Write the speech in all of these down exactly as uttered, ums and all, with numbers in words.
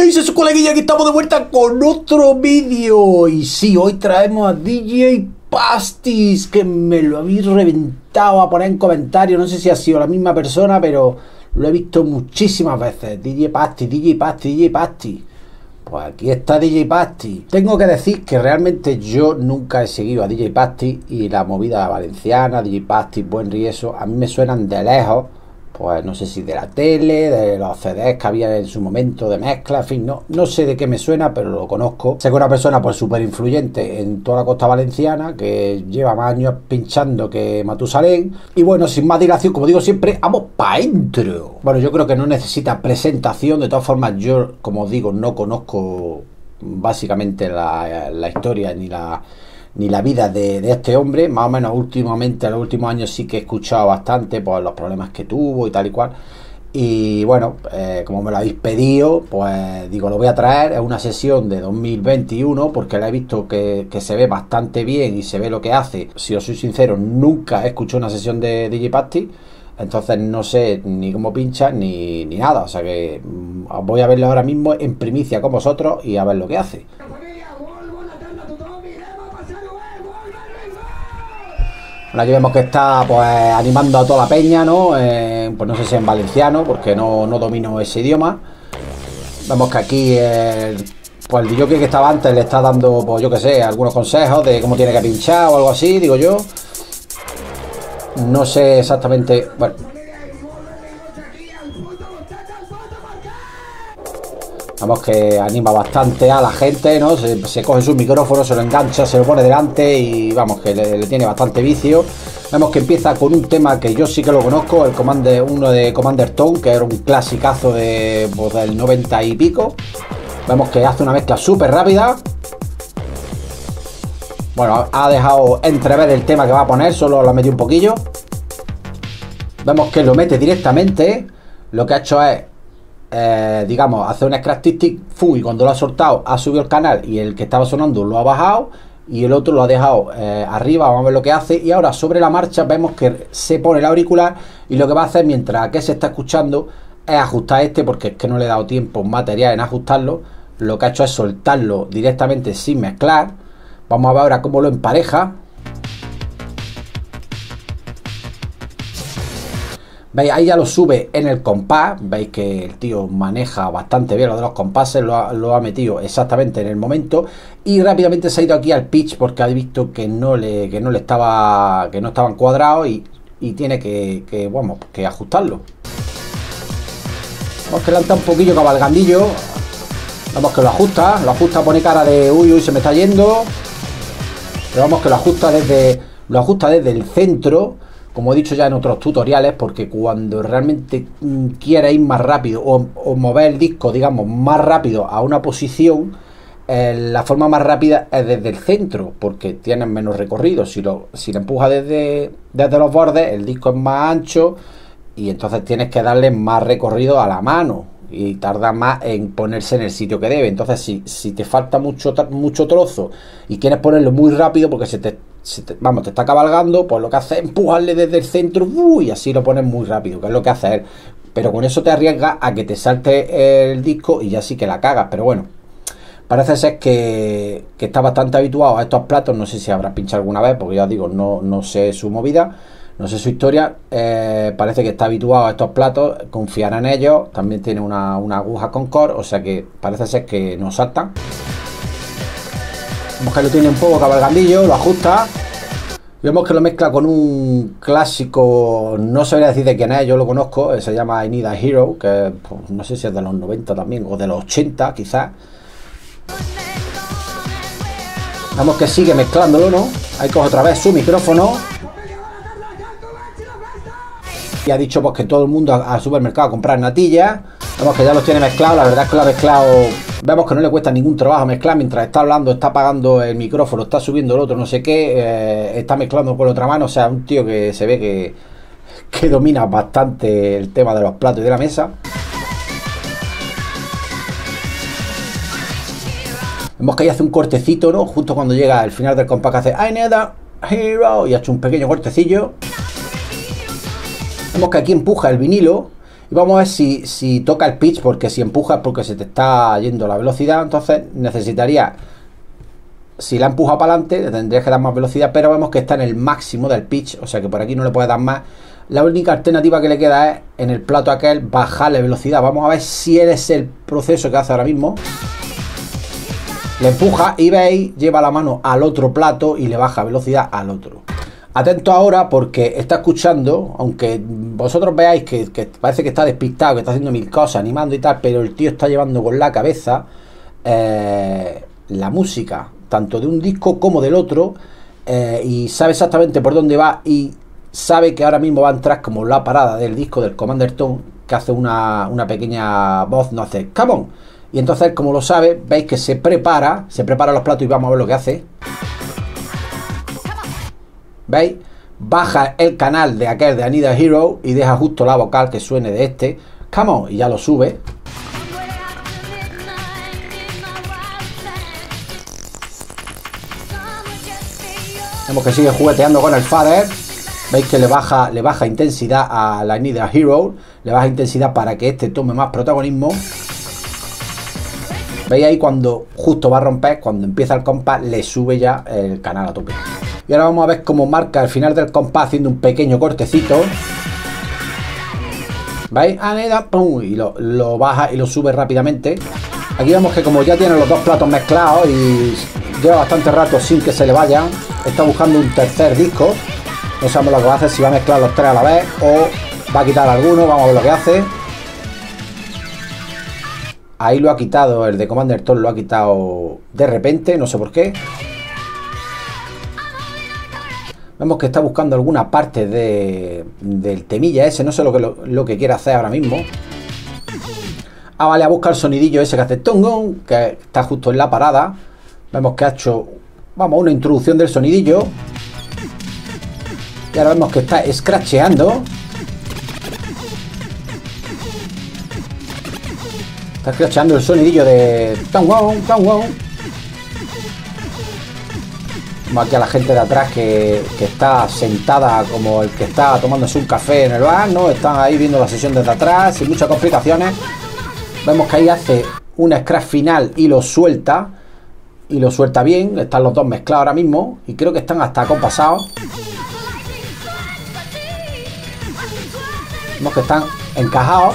dice su coleguilla que estamos de vuelta con otro vídeo. Y sí, hoy traemos a D J Pastis, que me lo habéis reventado a poner en comentarios. No sé si ha sido la misma persona, pero lo he visto muchísimas veces. D J Pastis, D J Pastis, D J Pastis. Pues aquí está D J Pastis. Tengo que decir que realmente yo nunca he seguido a D J Pastis, y la movida valenciana, D J Pastis, Buen Rieso, a mí me suenan de lejos. Pues no sé si de la tele, de los C Ds que había en su momento de mezcla, en fin, no, no sé de qué me suena, pero lo conozco. Sé que es una persona pues súper influyente en toda la costa valenciana, que lleva más años pinchando que Matusalén. Y bueno, sin más dilación, como digo siempre, vamos para adentro. Bueno, yo creo que no necesita presentación. De todas formas, yo, como os digo, no conozco básicamente la, la historia ni la... ni la vida de, de este hombre. Más o menos últimamente, en los últimos años sí que he escuchado bastante pues los problemas que tuvo y tal y cual. Y bueno, eh, como me lo habéis pedido, pues digo, lo voy a traer. Es una sesión de dos mil veintiuno, porque la he visto que, que se ve bastante bien y se ve lo que hace. Si os soy sincero, nunca he escuchado una sesión de D J Pastis, entonces no sé ni cómo pincha ni, ni nada. O sea que mm, voy a verlo ahora mismo en primicia con vosotros y a ver lo que hace. Bueno, aquí vemos que está pues animando a toda la peña, ¿no? Eh, pues no sé si en valenciano, porque no, no domino ese idioma. Vemos que aquí eh, pues el D J que estaba antes le está dando, pues yo que sé, algunos consejos de cómo tiene que pinchar o algo así, digo yo. No sé exactamente. Bueno, vamos que anima bastante a la gente, ¿no? Se, se coge su micrófono, se lo engancha, se lo pone delante y vamos, que le, le tiene bastante vicio. Vemos que empieza con un tema que yo sí que lo conozco, el Commander, uno de Commander Tone, que era un clasicazo de, pues, del noventa y pico. Vemos que hace una mezcla súper rápida. Bueno, ha dejado entrever el tema que va a poner, solo lo ha metido un poquillo. Vemos que lo mete directamente. Lo que ha hecho es Eh, digamos, hace un scratch fu, y cuando lo ha soltado ha subido el canal y el que estaba sonando lo ha bajado y el otro lo ha dejado eh, arriba. Vamos a ver lo que hace. Y ahora sobre la marcha vemos que se pone el auricular, y lo que va a hacer mientras que se está escuchando es ajustar este, porque es que no le he dado tiempo material en ajustarlo. Lo que ha hecho es soltarlo directamente sin mezclar. Vamos a ver ahora cómo lo empareja. ¿Veis? Ahí ya lo sube en el compás. Veis que el tío maneja bastante bien lo de los compases, lo ha, lo ha metido exactamente en el momento. Y rápidamente se ha ido aquí al pitch, porque ha visto que no le, que no le estaba, que no estaban cuadrados, y, y tiene que, que, bueno, que ajustarlo. Vamos que lanza un poquillo cabalgandillo. Vamos que lo ajusta, lo ajusta, pone cara de uy, uy, se me está yendo. Pero vamos que lo ajusta desde, lo ajusta desde el centro, como he dicho ya en otros tutoriales, porque cuando realmente quieres ir más rápido o, o mover el disco, digamos, más rápido a una posición, eh, la forma más rápida es desde el centro, porque tienes menos recorrido. Si lo, si lo empujas desde, desde los bordes, el disco es más ancho y entonces tienes que darle más recorrido a la mano y tarda más en ponerse en el sitio que debe. Entonces si, si te falta mucho, mucho trozo y quieres ponerlo muy rápido porque se te Se te, vamos, te está cabalgando, pues lo que hace es empujarle desde el centro, uh, y así lo pones muy rápido, que es lo que hace él. Pero con eso te arriesgas a que te salte el disco y ya sí que la cagas. Pero bueno, parece ser que, que está bastante habituado a estos platos. No sé si habrás pinchado alguna vez, porque ya os digo, no, no sé su movida, no sé su historia. Eh, parece que está habituado a estos platos, confiar en ellos. También tiene una, una aguja con core, o sea que parece ser que no saltan. Vemos que lo tiene un poco cabalgandillo, lo ajusta. Vemos que lo mezcla con un clásico, no sabría decir de quién es, yo lo conozco, se llama I Need a Hero, que pues, no sé si es de los noventa también, o de los ochenta quizás. Vemos que sigue mezclándolo, ¿no? Ahí coge otra vez su micrófono. Y ha dicho pues que todo el mundo al supermercado a comprar natillas. Vemos que ya los tiene mezclados. La verdad es que lo ha mezclado. Vemos que no le cuesta ningún trabajo mezclar. Mientras está hablando, está apagando el micrófono, está subiendo el otro, no sé qué, eh, está mezclando con la otra mano. O sea, un tío que se ve que, que domina bastante el tema de los platos y de la mesa. Vemos que ahí hace un cortecito, ¿no? Justo cuando llega al final del compás, que hace I need a hero, y ha hecho un pequeño cortecillo. Vemos que aquí empuja el vinilo Y vamos a ver si, si toca el pitch, porque si empujas porque se te está yendo la velocidad, entonces necesitaría, si la empuja para adelante, le tendrías que dar más velocidad, pero vemos que está en el máximo del pitch, o sea que por aquí no le puede dar más. La única alternativa que le queda es, en el plato aquel, bajarle velocidad. Vamos a ver si es el proceso que hace ahora mismo. Le empuja y veis, lleva la mano al otro plato y le baja velocidad al otro. Atento ahora porque está escuchando, aunque vosotros veáis que, que parece que está despistado, que está haciendo mil cosas, animando y tal, pero el tío está llevando con la cabeza eh, la música, tanto de un disco como del otro, eh, y sabe exactamente por dónde va y sabe que ahora mismo va a entrar como la parada del disco del Commander Tom, que hace una, una pequeña voz, no hace come on. Y entonces, como lo sabe, veis que se prepara, se prepara los platos y vamos a ver lo que hace. ¿Veis? Baja el canal de aquel de I Need a Hero y deja justo la vocal que suene de este. Come on, y ya lo sube. Vemos que sigue jugueteando con el fader. Veis que le baja, le baja intensidad a la I Need a Hero. Le baja intensidad para que este tome más protagonismo. Veis ahí cuando justo va a romper, cuando empieza el compás, le sube ya el canal a tope. Y ahora vamos a ver cómo marca al final del compás haciendo un pequeño cortecito. ¿Veis? Y lo, lo baja y lo sube rápidamente. Aquí vemos que como ya tiene los dos platos mezclados y lleva bastante rato sin que se le vayan, está buscando un tercer disco. No sabemos lo que va a hacer, si va a mezclar los tres a la vez o va a quitar alguno. Vamos a ver lo que hace. Ahí lo ha quitado, el de Commander Tom lo ha quitado de repente, no sé por qué. Vemos que está buscando alguna parte de, del temilla ese, no sé lo que, lo, lo que quiere hacer ahora mismo. Ah, vale, a buscar el sonidillo ese que hace tongón, que está justo en la parada. Vemos que ha hecho, vamos, una introducción del sonidillo. Y ahora vemos que está scratcheando. Está scratcheando el sonidillo de tongón, tongón. Vemos aquí a la gente de atrás que, que está sentada como el que está tomándose un café en el bar, ¿no? Están ahí viendo la sesión desde atrás sin muchas complicaciones. Vemos que ahí hace un scratch final y lo suelta. Y lo suelta bien. Están los dos mezclados ahora mismo. Y creo que están hasta compasados. Vemos que están encajados.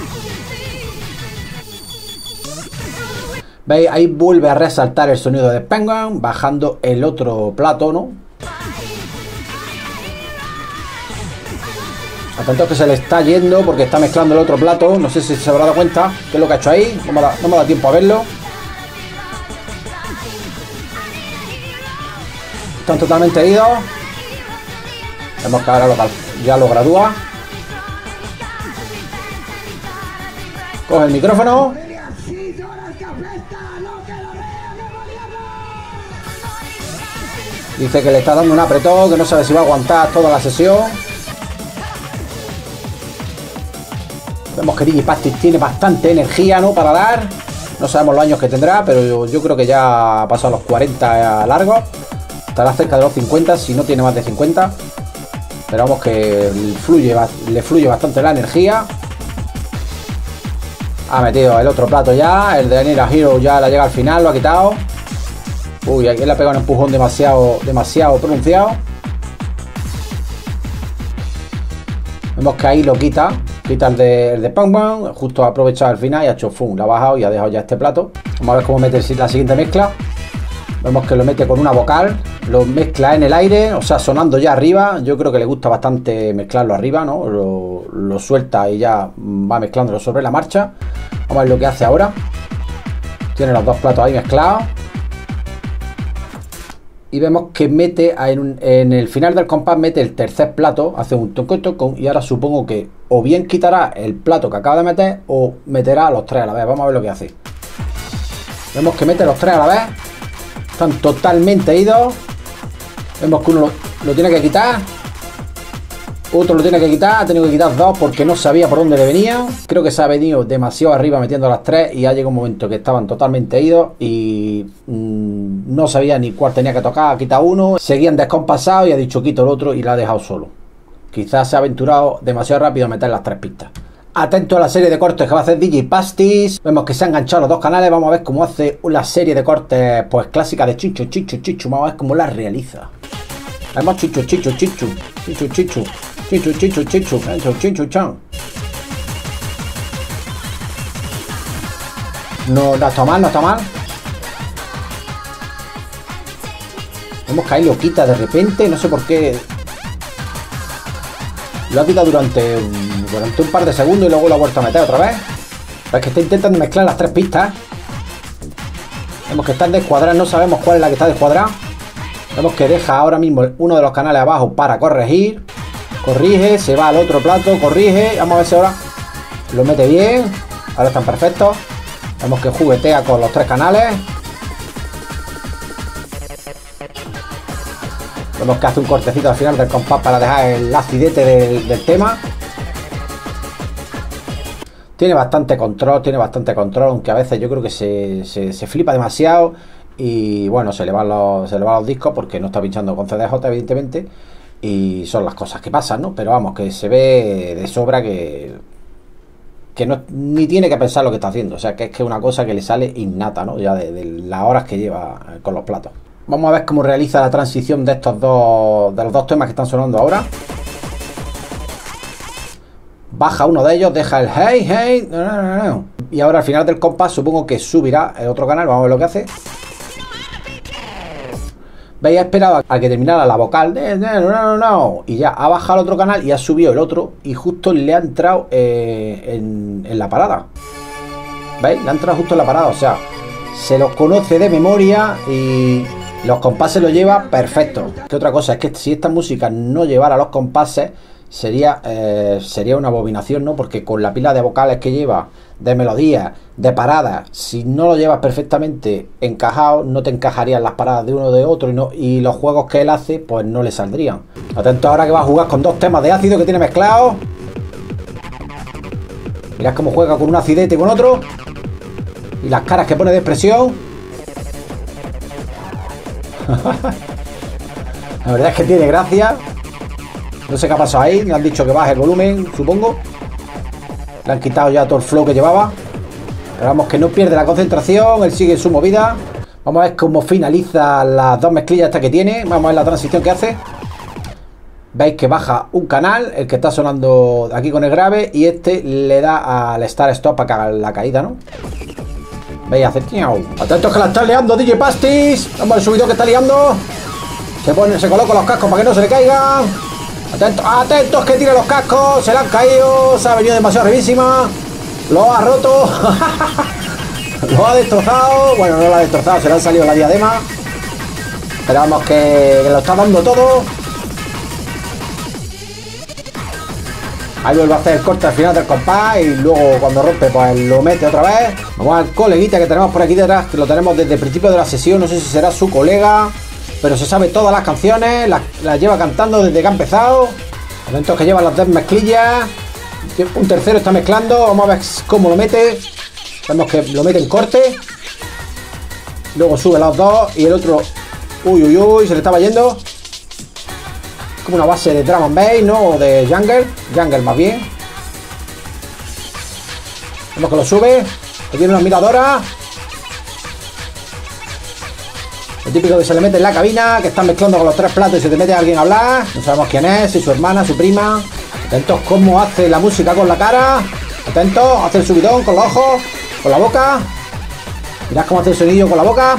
¿Veis? Ahí vuelve a resaltar el sonido de Penguin, bajando el otro plato, ¿no? Atento que se le está yendo porque está mezclando el otro plato. No sé si se habrá dado cuenta qué es lo que ha hecho ahí. No me da, no me da tiempo a verlo. Están totalmente idos. Vemos que ahora lo, ya lo gradúa. Coge el micrófono. Dice que le está dando un apretón, que no sabe si va a aguantar toda la sesión. Vemos que Digipastis tiene bastante energía, ¿no? Para dar. No sabemos los años que tendrá, pero yo, yo creo que ya ha pasado los cuarenta largos. Estará cerca de los cincuenta, si no tiene más de cincuenta. Pero vamos que fluye, le fluye bastante la energía. Ha metido el otro plato ya. El de I Need a Hero ya la llega al final, lo ha quitado. Uy, aquí le ha pegado un empujón demasiado, demasiado pronunciado. Vemos que ahí lo quita. Quita el de, el de Pang Bang. Justo ha aprovechado el final y ha hecho fum. La ha bajado y ha dejado ya este plato. Vamos a ver cómo mete la siguiente mezcla. Vemos que lo mete con una vocal. Lo mezcla en el aire, o sea, sonando ya arriba. Yo creo que le gusta bastante mezclarlo arriba, ¿no? Lo, lo suelta y ya va mezclándolo sobre la marcha. Vamos a ver lo que hace ahora. Tiene los dos platos ahí mezclados. Y vemos que mete en, un, en el final del compás, mete el tercer plato, hace un toco toco, y ahora supongo que o bien quitará el plato que acaba de meter o meterá a los tres a la vez. Vamos a ver lo que hace. Vemos que mete los tres a la vez. Están totalmente idos. Vemos que uno lo, lo tiene que quitar. Otro lo tiene que quitar. Ha tenido que quitar dos porque no sabía por dónde le venía. Creo que se ha venido demasiado arriba metiendo las tres. Y ha llegado un momento que estaban totalmente idos. Y mmm, no sabía ni cuál tenía que tocar. Ha quitado uno. Seguían descompasados y ha dicho quito el otro y la ha dejado solo. Quizás se ha aventurado demasiado rápido a meter las tres pistas. Atento a la serie de cortes que va a hacer D J Pastis. Vemos que se han enganchado los dos canales. Vamos a ver cómo hace una serie de cortes pues clásica de Chichu, Chichu, Chichu. Vamos a ver cómo la realiza. Vamos Chichu, Chichu, Chichu, Chichu, Chichu, Chichu, Chichu, Chichu, Chichu, Chichu, Chan. No, no está mal, no está mal. Vemos que ahí lo quita de repente, no sé por qué. Lo ha quitado durante, durante un par de segundos y luego lo ha vuelto a meter otra vez. Es que está intentando mezclar las tres pistas. Vemos que están descuadradas, no sabemos cuál es la que está descuadrada. Vemos que deja ahora mismo uno de los canales abajo para corregir. Corrige, se va al otro plato, corrige. Vamos a ver si ahora lo mete bien. Ahora están perfectos. Vemos que juguetea con los tres canales. Vemos que hace un cortecito al final del compás para dejar el acidete del, del tema. Tiene bastante control, tiene bastante control, aunque a veces yo creo que se, se, se flipa demasiado. Y bueno, se le van los, se le van los discos porque no está pinchando con C D J, evidentemente. Y son las cosas que pasan, ¿no? Pero vamos, que se ve de sobra que... que no, ni tiene que pensar lo que está haciendo. O sea, que es que es una cosa que le sale innata, ¿no? Ya de, de las horas que lleva con los platos. Vamos a ver cómo realiza la transición de estos dos, de los dos temas que están sonando ahora. Baja uno de ellos, deja el hey, hey, no, no, no, no. Y ahora al final del compás supongo que subirá el otro canal. Vamos a ver lo que hace. Veis, ha esperado a que terminara la vocal de no, no, no, no, y ya ha bajado el otro canal y ha subido el otro. Y justo le ha entrado eh, en, en la parada. ¿Veis? Le ha entrado justo en la parada. O sea, se los conoce de memoria y los compases lo lleva perfecto. Que otra cosa es que si esta música no llevara los compases, sería eh, sería una abominación, ¿no? Porque con la pila de vocales que lleva, de melodías, de paradas, si no lo llevas perfectamente encajado, no te encajarían las paradas de uno de otro y, no, y los juegos que él hace, pues no le saldrían. Atento ahora que va a jugar con dos temas de ácido que tiene mezclados. Mirad cómo juega con un acidete y con otro. Y las caras que pone de expresión. La verdad es que tiene gracia. No sé qué ha pasado ahí. Le han dicho que baje el volumen, supongo. Le han quitado ya todo el flow que llevaba. Pero vamos, que no pierde la concentración. Él sigue su movida. Vamos a ver cómo finaliza las dos mezclillas estas que tiene. Vamos a ver la transición que hace. Veis que baja un canal, el que está sonando aquí con el grave, y este le da al start stop para que haga la caída, ¿no? Veis, hace tiau. Atentos que la está liando D J Pastis. Vamos al subidón que está liando. Se pone, se coloca los cascos para que no se le caigan. Atentos, atentos que tira los cascos. Se le han caído. Se ha venido demasiado arribísima. Lo ha roto. Lo ha destrozado. Bueno, no lo ha destrozado, se le han salido la diadema. Pero vamos, que, que lo está dando todo. Ahí vuelve a hacer el corte al final del compás. Y luego cuando rompe, pues lo mete otra vez. Vamos al coleguita que tenemos por aquí detrás, que lo tenemos desde el principio de la sesión. No sé si será su colega, pero se sabe todas las canciones. Las, las lleva cantando desde que ha empezado. Atentos que lleva las dos mezclillas. Un tercero está mezclando. Vamos a ver cómo lo mete. Vemos que lo mete en corte. Luego sube los dos. Y el otro, uy, uy, uy, se le estaba yendo. Como una base de drum and bass, ¿no? O de jungle. Jungle más bien. Vemos que lo sube. Que tiene una miradora. Lo típico que se le mete en la cabina, que están mezclando con los tres platos y se te mete a alguien a hablar. No sabemos quién es, si su hermana, su prima. Atentos cómo hace la música con la cara. Atentos, hace el subidón con los ojos, con la boca. Mirad cómo hace el sonido con la boca.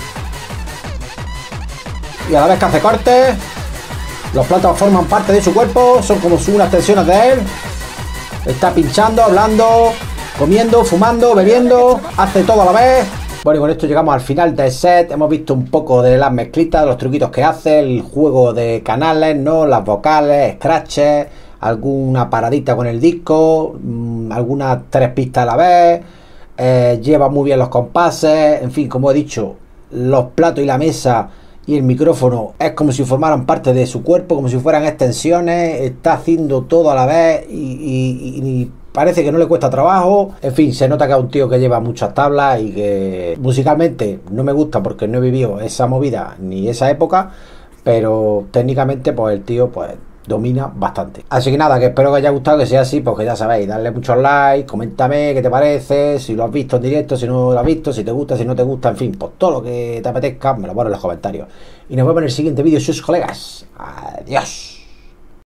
Y a la vez que hace cortes. Los platos forman parte de su cuerpo, son como unas extensiones de él. Está pinchando, hablando, comiendo, fumando, bebiendo. Hace todo a la vez. Bueno, y con esto llegamos al final del set. Hemos visto un poco de las mezclitas, de los truquitos que hace, el juego de canales, ¿no? Las vocales, scratches, alguna paradita con el disco, mmm, algunas tres pistas a la vez. Eh, lleva muy bien los compases. En fin, como he dicho, los platos y la mesa y el micrófono es como si formaran parte de su cuerpo, como si fueran extensiones. Está haciendo todo a la vez y, y, y parece que no le cuesta trabajo. En fin, se nota que es un tío que lleva muchas tablas y que musicalmente no me gusta porque no he vivido esa movida ni esa época, pero técnicamente pues el tío pues domina bastante. Así que nada, que espero que os haya gustado, que sea así, porque ya sabéis, darle muchos likes, coméntame qué te parece, si lo has visto en directo, si no lo has visto, si te gusta, si no te gusta, en fin, pues todo lo que te apetezca, me lo pones en los comentarios. Y nos vemos en el siguiente vídeo, sus colegas. Adiós.